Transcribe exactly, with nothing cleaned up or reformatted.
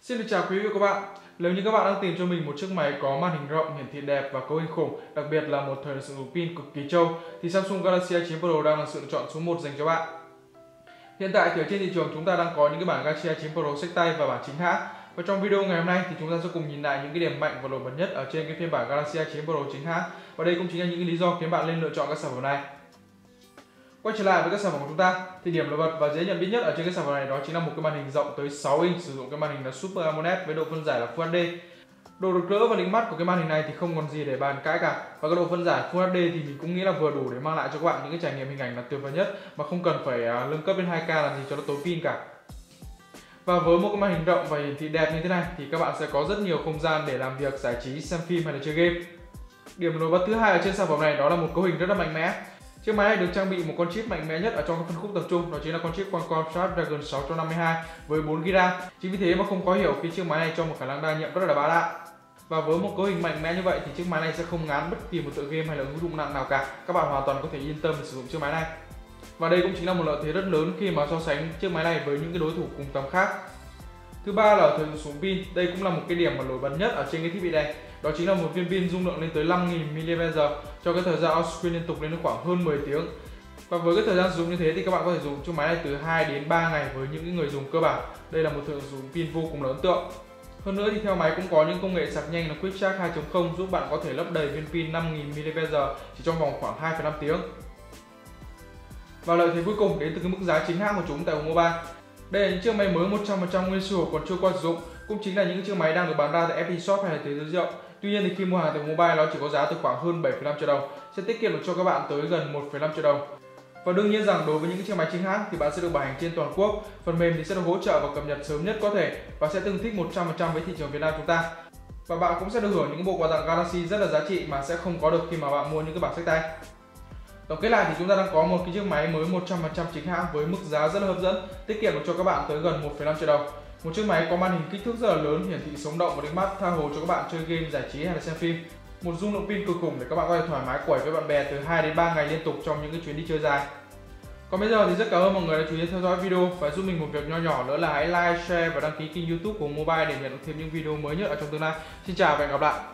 Xin được chào quý vị và các bạn. Nếu như các bạn đang tìm cho mình một chiếc máy có màn hình rộng, hiển thị đẹp và cấu hình khủng, đặc biệt là một thời sử dụng pin cực kỳ trâu, thì Samsung Galaxy A chín Pro đang là sự lựa chọn số một dành cho bạn. Hiện tại thì ở trên thị trường chúng ta đang có những cái bản Galaxy A chín Pro xách tay và bản chính hãng. Và trong video ngày hôm nay thì chúng ta sẽ cùng nhìn lại những cái điểm mạnh và nổi bật nhất ở trên cái phiên bản Galaxy A chín Pro chính hãng. Và đây cũng chính là những cái lý do khiến bạn nên lựa chọn các sản phẩm này. Quay trở lại với các sản phẩm của chúng ta thì điểm nổi bật và dễ nhận biết nhất ở trên cái sản phẩm này đó chính là một cái màn hình rộng tới sáu inch, sử dụng cái màn hình là Super AMOLED với độ phân giải là Full hát đê. Độ rực rỡ và linh mắt của cái màn hình này thì không còn gì để bàn cãi cả, và cái độ phân giải Full hát đê thì mình cũng nghĩ là vừa đủ để mang lại cho các bạn những cái trải nghiệm hình ảnh là tuyệt vời nhất mà không cần phải uh, nâng cấp lên hai K làm gì cho nó tốn pin cả. Và với một cái màn hình rộng và hiển thị đẹp như thế này thì các bạn sẽ có rất nhiều không gian để làm việc, giải trí, xem phim hay là chơi game. Điểm nổi bật thứ hai ở trên sản phẩm này đó là một cấu hình rất là mạnh mẽ. Chiếc máy này được trang bị một con chip mạnh mẽ nhất ở trong cái phân khúc tập trung, đó chính là con chip Qualcomm Snapdragon sáu trăm năm mươi hai với bốn gi-ga bai. Chính vì thế mà không khó hiểu khi chiếc máy này cho một khả năng đa nhiệm rất là bá đạo. Và với một cấu hình mạnh mẽ như vậy thì chiếc máy này sẽ không ngán bất kỳ một tựa game hay là ứng dụng nặng nào cả. Các bạn hoàn toàn có thể yên tâm để sử dụng chiếc máy này. Và đây cũng chính là một lợi thế rất lớn khi mà so sánh chiếc máy này với những cái đối thủ cùng tầm khác. Thứ ba là ở thời lượng pin, đây cũng là một cái điểm mà nổi bật nhất ở trên cái thiết bị này. Đó chính là một viên pin dung lượng lên tới năm nghìn mi li am pe giờ cho cái thời gian on screen liên tục lên đến khoảng hơn mười tiếng. Và với cái thời gian sử dụng như thế thì các bạn có thể dùng chiếc máy này từ hai đến ba ngày với những người dùng cơ bản. Đây là một thời lượng dùng pin vô cùng là ấn tượng. Hơn nữa thì theo máy cũng có những công nghệ sạc nhanh là Quick Charge hai chấm không giúp bạn có thể lấp đầy viên pin năm nghìn mi li am pe giờ chỉ trong vòng khoảng hai phẩy năm tiếng. Và lợi thế cuối cùng đến từ cái mức giá chính hãng của chúng tại Mobile. Đây là những chiếc máy mới một trăm phần trăm nguyên siêu còn chưa qua sử dụng, cũng chính là những chiếc máy đang được bán ra tại ép pê Shop hay là thế giới rộng. Tuy nhiên thì khi mua hàng tại Mobile nó chỉ có giá từ khoảng hơn bảy phẩy năm triệu đồng, sẽ tiết kiệm được cho các bạn tới gần một phẩy năm triệu đồng. Và đương nhiên rằng đối với những chiếc máy chính hãng thì bạn sẽ được bảo hành trên toàn quốc, phần mềm thì sẽ được hỗ trợ và cập nhật sớm nhất có thể và sẽ tương thích một trăm phần trăm với thị trường Việt Nam chúng ta. Và bạn cũng sẽ được hưởng những bộ quà tặng Galaxy rất là giá trị mà sẽ không có được khi mà bạn mua những cái bản xách tay. Tổng kết lại thì chúng ta đang có một cái chiếc máy mới một trăm phần trăm chính hãng với mức giá rất là hấp dẫn, tiết kiệm được cho các bạn tới gần một phẩy năm triệu đồng. Một chiếc máy có màn hình kích thước rất là lớn, hiển thị sống động và linh mắt, tha hồ cho các bạn chơi game, giải trí hay là xem phim. Một dung lượng pin cực khủng để các bạn có thể thoải mái quẩy với bạn bè từ hai đến ba ngày liên tục trong những cái chuyến đi chơi dài. Còn bây giờ thì rất cảm ơn mọi người đã chú ý theo dõi video và giúp mình một việc nho nhỏ nữa là hãy like, share và đăng ký kênh YouTube của Mobile để nhận được thêm những video mới nhất ở trong tương lai. Xin chào và hẹn gặp lại.